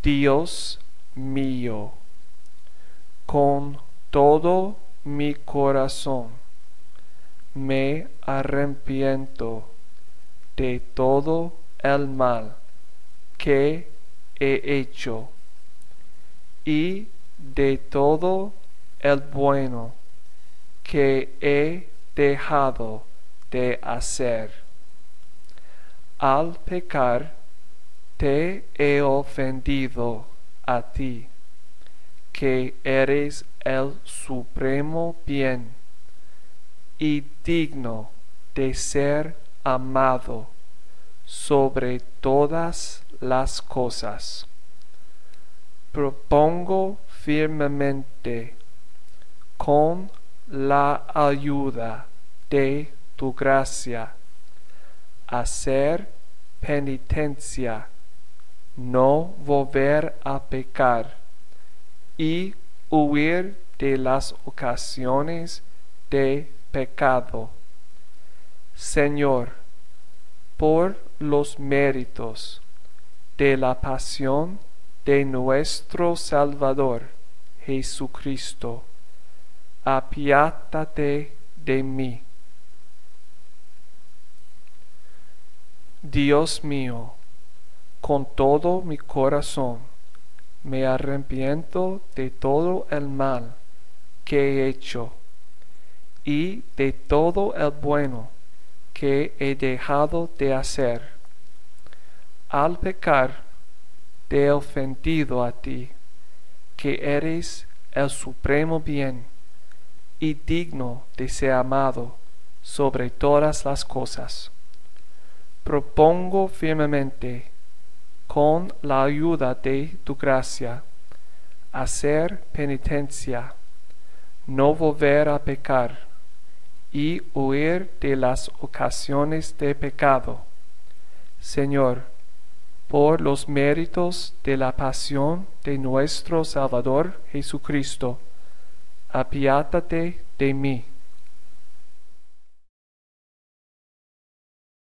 Dios mío, con todo mi corazón me arrepiento de todo el mal que he hecho y de todo el bueno que he dejado de hacer. Al pecar te he ofendido a ti, que eres el supremo bien y digno de ser amado sobre todas las cosas. Propongo firmemente, con la ayuda de tu gracia, hacer penitencia, no volver a pecar y huir de las ocasiones de pecado. Señor, por los méritos de la pasión de nuestro Salvador Jesucristo, apiádate de mí. Dios mío, con todo mi corazón me arrepiento de todo el mal que he hecho y de todo el bueno que he dejado de hacer. Al pecar te he ofendido a ti, que eres el supremo bien y digno de ser amado sobre todas las cosas. Propongo firmemente, con la ayuda de tu gracia, hacer penitencia, no volver a pecar y huir de las ocasiones de pecado. Señor, por los méritos de la pasión de nuestro Salvador Jesucristo, apiádate de mí.